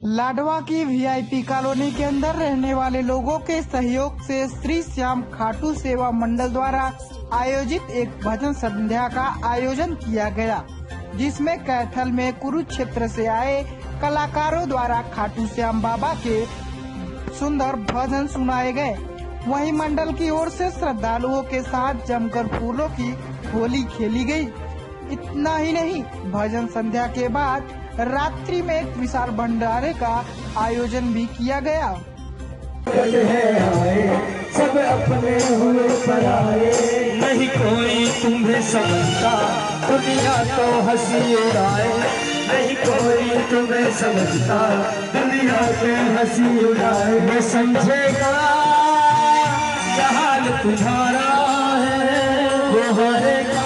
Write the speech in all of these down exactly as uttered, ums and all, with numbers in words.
लाडवा की VIP colony के अंदर रहने वाले लोगों के सहयोग से श्री श्याम खाटू सेवा मंडल द्वारा आयोजित एक भजन संध्या का आयोजन किया गया, जिसमें कैथल में कुरुक्षेत्र से आए कलाकारों द्वारा खाटू श्याम बाबा के सुंदर भजन सुनाए गए। वहीं मंडल की ओर से श्रद्धालुओं के साथ जमकर फूलों की होली खेली गई। इतना ही नहीं, भजन संध्या के बाद रात्रि में एक विशाल भंडारे का आयोजन भी किया गया। सब अपने हुए पराए, नहीं कोई तुम्हें समझता, दुनिया तो हंसी उड़ाए। नहीं कोई तुम्हें समझता, दुनिया तो हंसी उड़ाए। मैं समझेगा क्या हाल तुम्हारा है, वो हरेगा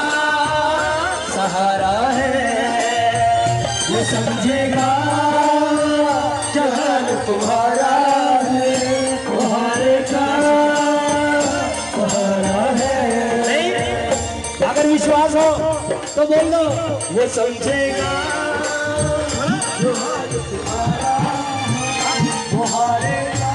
सहारा है। वो समझेगा क्या हाल तुम्हारा है, वो हरेगा सहारा है। नहीं, अगर विश्वास हो तो बोल दो, वो समझेगा जो हाल तुम्हारा वो हरेगा।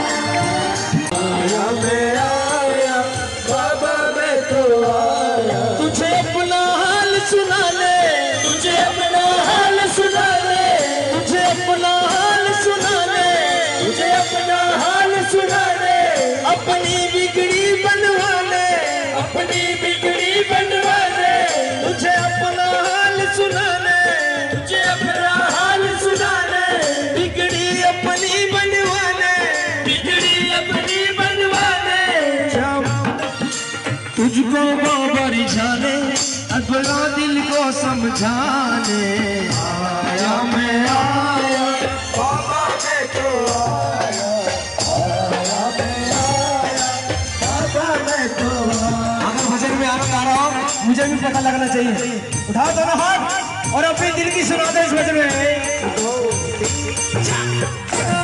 आया मैं आया बाबा, मैं तो आया तुझे अपना हाल सुना ले, तुझे अपना हाल सुना ले, तुझे अपना हाल सुना ले, तुझे अपना हाल सुना ले। अपनी बिगड़ी बनवा ले, अपनी बिगड़ी बनवा ले, तुझे अपना हाल सुना ले, तुझे अपना हाल सुना ले। बिगड़ी अपनी बनवा ले, बिगड़ी अपनी बनवा ले। जब तुझको बाबा रिझाने, अपना दिल को समझाने आया मैं आया बाबा, मैं तो आया आया मैं आया बाबा, मैं तो आया। अगर भजन में आनंद आ रहा हो, मुझे भी पता लगना चाहिए। उठाओ दोनों हाथ और अपने दिल की सुना दो इस भजन में।